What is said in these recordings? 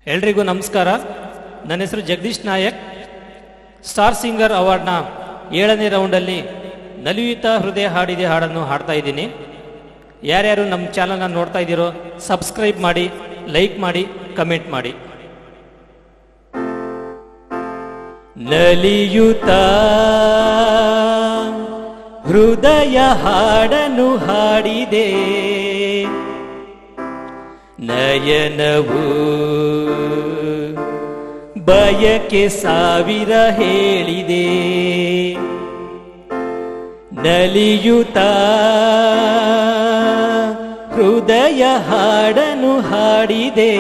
ಎಲ್ರಿಗೂ ನಮಸ್ಕಾರ. ನನ್ನ ಹೆಸರು ಜಗದೀಶ್ ನಾಯಕ್. ಸ್ಟಾರ್ ಸಿಂಗರ್ ಅವಾರ್ಡ್ನ 7ನೇ ರೌಂಡಲ್ಲಿ ನಲಿಯುತ ಹೃದಯ ಹಾಡಿದೆ ಹಾಡನ್ನು ಹಾಡ್ತಾ ಇದ್ದೀನಿ. ಯಾರ್ಯಾರು ನಮ್ಮ ಚಾನಲ್ನ ನೋಡ್ತಾ ಇದ್ದೀರೋ ಸಬ್ಸ್ಕ್ರೈಬ್ ಮಾಡಿ, ಲೈಕ್ ಮಾಡಿ, ಕಮೆಂಟ್ ಮಾಡಿ. ನಲಿಯುತ ಹೃದಯ ಹಾಡನ್ನು ಹಾಡಿದೆ, ನಯನವು ಬಯಕೆ ಸಾವಿರ ಹೇಳಿದೆ. ನಲಿಯುತ ಹೃದಯ ಹಾಡನ್ನು ಹಾಡಿದೆ,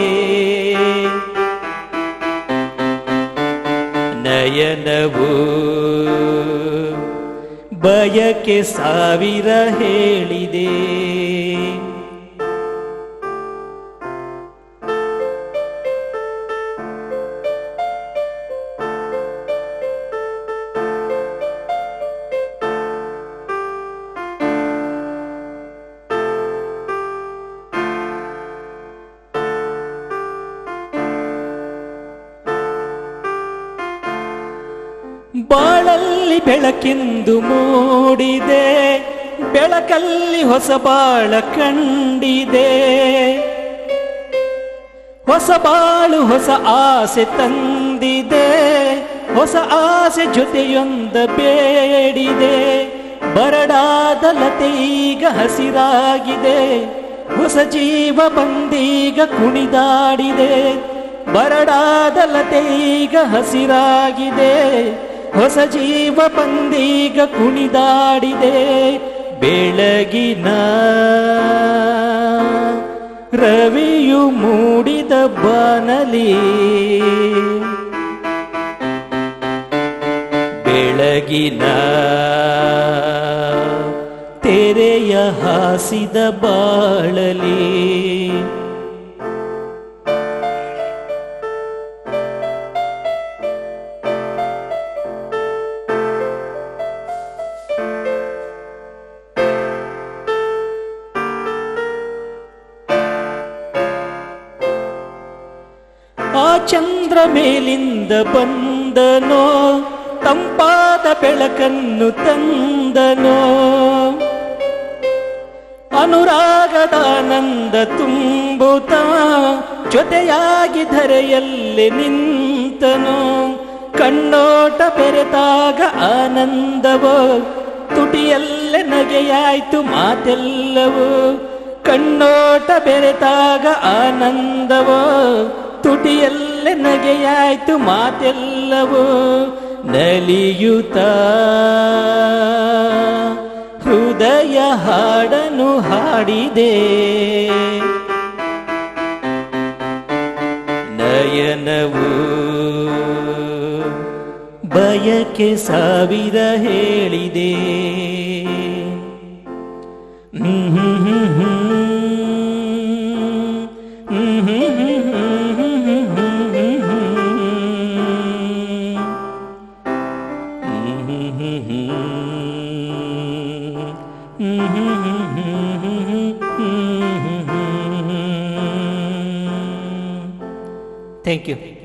ನಯನವು ಬಯಕೆ ಸಾವಿರ ಹೇಳಿದೆ. ಬಾಳಲ್ಲಿ ಬೆಳಕೆಂದು ಮೂಡಿದೆ, ಬೆಳಕಲ್ಲಿ ಹೊಸ ಬಾಳ ಕಂಡಿದೆ. ಹೊಸ ಬಾಳು ಹೊಸ ಆಸೆ ತಂದಿದೆ, ಹೊಸ ಆಸೆ ಜೊತೆಯೊಂದ ಬೇಡಿದೆ. ಬರಡಾದ ಲತೆ ಈಗ ಹಸಿರಾಗಿದೆ, ಹೊಸ ಜೀವ ಬಂದೀಗ ಕುಣಿದಾಡಿದೆ. ಬರಡಾದ ಲತೆ ಈಗ ಹಸಿರಾಗಿದೆ, ಹೊಸ ಜೀವ ಬಂದೀಗ ಕುಣಿದಾಡಿದೆ. ಬೆಳಗಿನ ರವಿಯು ಮೂಡಿದ ಬಾನಲಿ, ಬೆಳಗಿನ ತೆರೆಯ ಹಾಸಿದ ಬಾಳಲಿ. ಆ ಚಂದ್ರ ಮೇಲಿಂದ ಬಂದನೋ, ತಂಪಾದ ಬೆಳಕನ್ನು ತಂದನೋ. ಅನುರಾಗದ ಆನಂದ ತುಂಬುತ್ತ ಜೊತೆಯಾಗಿ ಧರೆಯಲ್ಲಿ ನಿಂತನೋ. ಕಣ್ಣೋಟ ಬೆರೆತಾಗ ಆನಂದವೋ, ತುಟಿಯಲ್ಲೇ ನಗೆಯಾಯ್ತು ಮಾತೆಲ್ಲವೋ. ಕಣ್ಣೋಟ ಬೆರೆತಾಗ ಆನಂದವೋ, ತುಟಿಯಲ್ಲೇ ನಗೆಯಾಯ್ತು ಮಾತೆಲ್ಲವೋ. ನಲಿಯುತ ಹೃದಯ ಹಾಡನ್ನು ಹಾಡಿದೆ, ನಯನವು ಬಯಕೆ ಸಾವಿರ ಹೇಳಿದೆ. Thank you.